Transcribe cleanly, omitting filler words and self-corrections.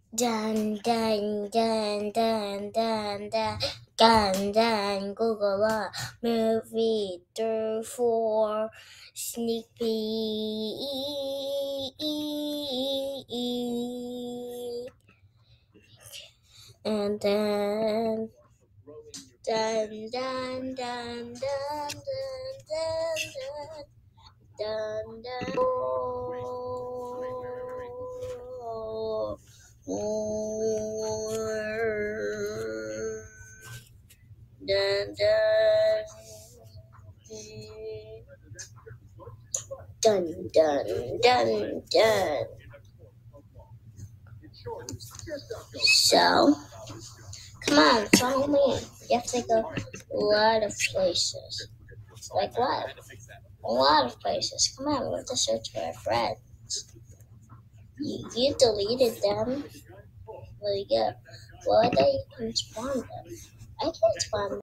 Dun dun dun dun dun dun dun dun Google movie 4 sneak peek and then dun dun dun dun dun dun dun dun dun dun dun dun dun. So, come on, follow me. You have to go a lot of places. Like what? A lot of places. Come on, we have to search for our friends. You deleted them. Well, yeah. Well, I thought you can spawn them. I can't spawn them.